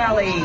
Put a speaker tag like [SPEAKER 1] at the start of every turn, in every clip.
[SPEAKER 1] rally.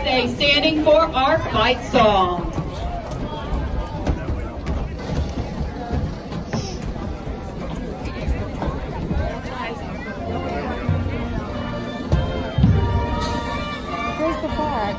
[SPEAKER 1] stay standing for our fight song.
[SPEAKER 2] Where's the flag?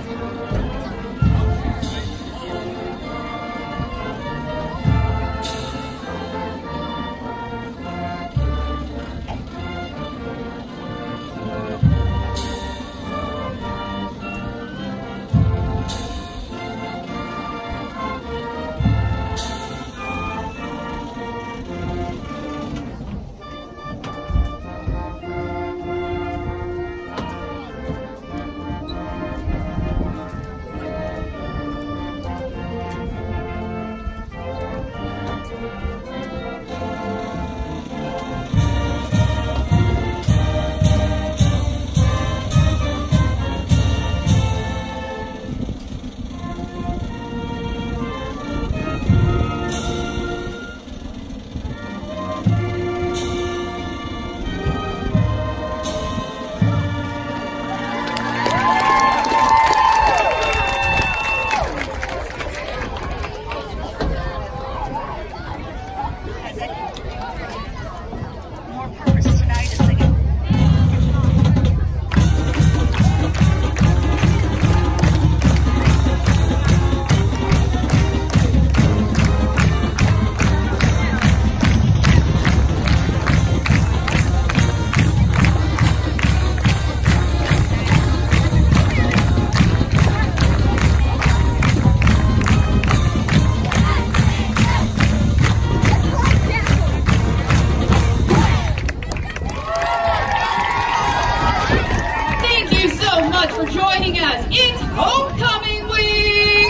[SPEAKER 2] For joining us. It's Homecoming Week!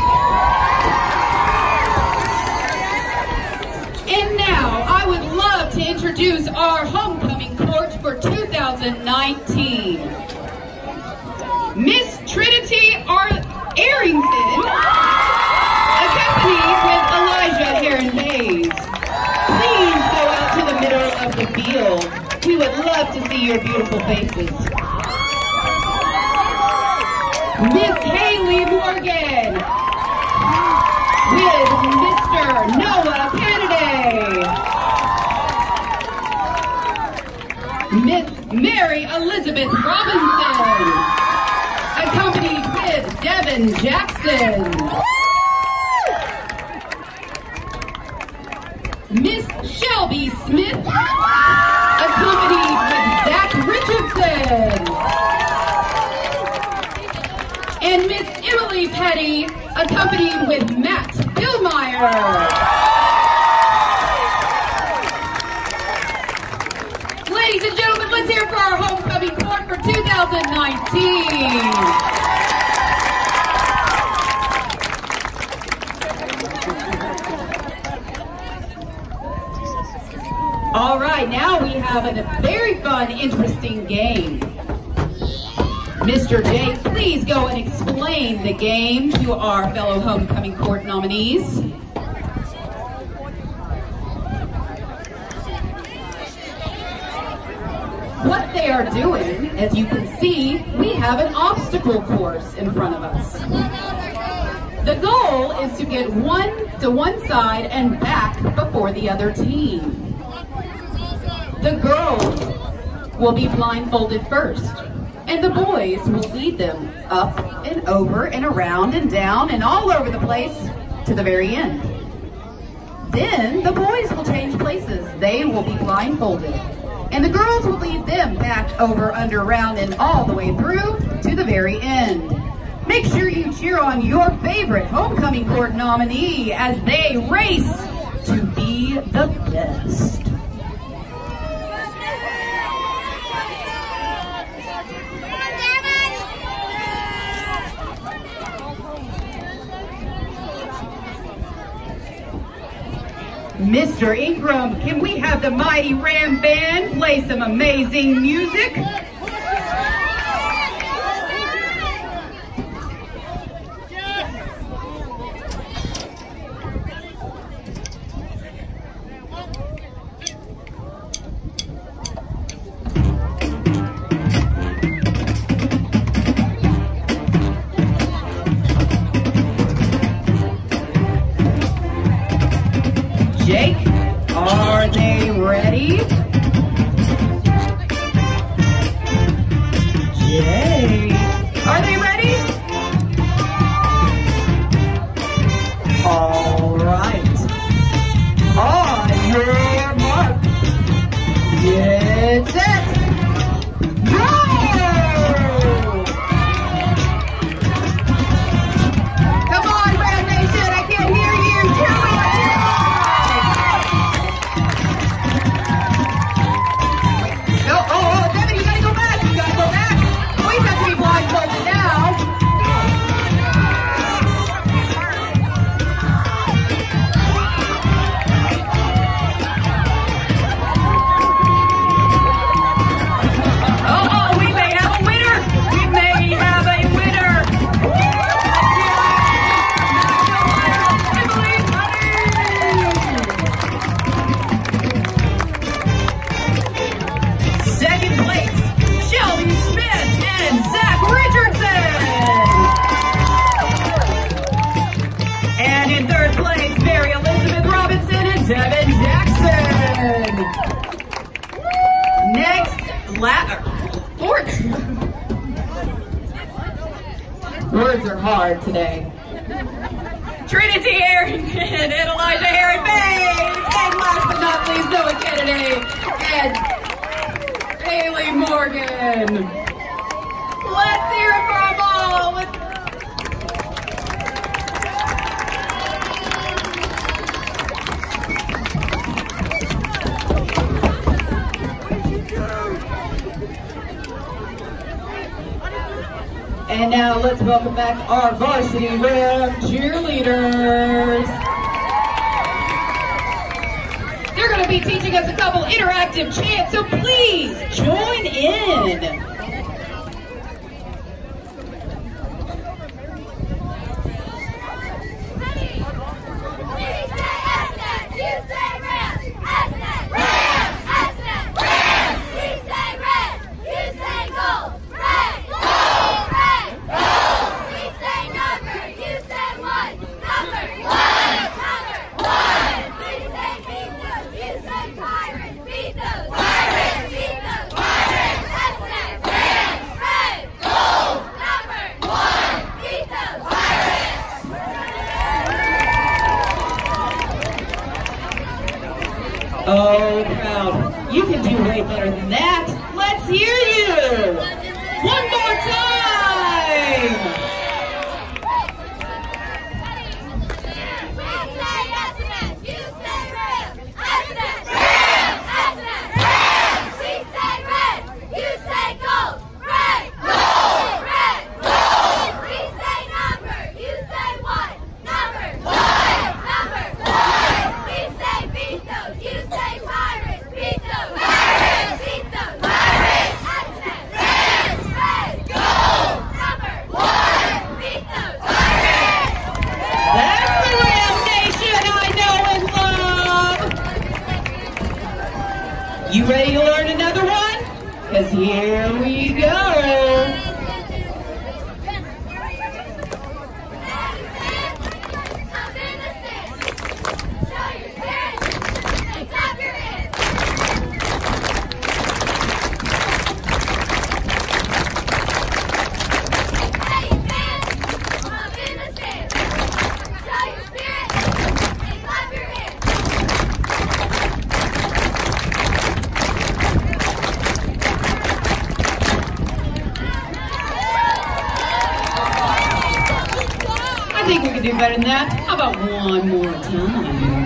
[SPEAKER 2] And now I would love to introduce our homecoming court for 2019. Miss Trinity Arrington, accompanied with Elijah Heron Hayes. Please go out to the middle of the field. We would love to see your beautiful faces. Miss Haley Morgan with Mr. Noah Kennedy. Miss Mary Elizabeth Robinson, accompanied with Devin Jackson. Miss Shelby Smith, accompanied with Zach Richardson. And Miss Emily Petty, accompanied with Matt Billmeyer. Ladies and gentlemen, let's hear for our homecoming court for 2019. All right, now we have a very fun, interesting game. Mr. J, please go and explain the game to our fellow homecoming court nominees. What they are doing, as you can see, we have an obstacle course in front of us. The goal is to get one to one side and back before the other team. The girls will be blindfolded first, and the boys will lead them up and over and around and down and all over the place to the very end. Then the boys will change places. They will be blindfolded, and the girls will lead them back over, under, around, and all the way through to the very end. Make sure you cheer on your favorite homecoming court nominee as they race to be the best. Mr. Ingram, can we have the Mighty Ram Band play some amazing music? are hard today.
[SPEAKER 1] Trinity Harrington and Elijah Harrington.
[SPEAKER 2] And last but not least, Noah Kennedy and Haley Morgan. Let's hear it for them all. And now let's welcome back our varsity rep cheerleaders. They're going to be teaching us a couple interactive chants, so please join in. Oh, crowd, you can do way better than that. Let's hear you. One more time. You ready to learn another one? Because here we go. I think we can do better than that. How about one more time?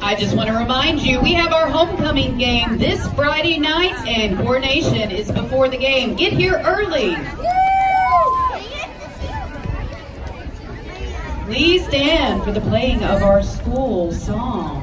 [SPEAKER 2] I just want to remind you, we have our homecoming game this Friday night, and coordination is before the game. Get here early. Please stand for the playing of our school song.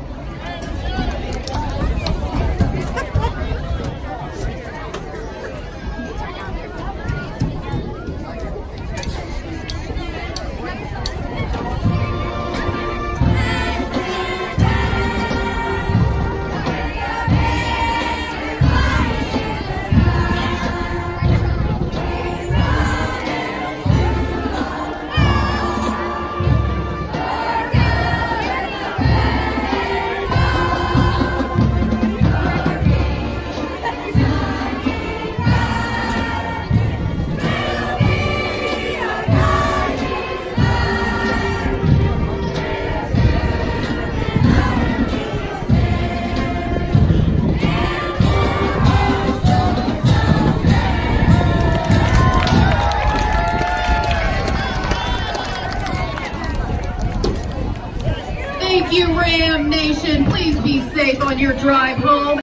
[SPEAKER 2] Thank you, Ram Nation. Please be safe on your drive home.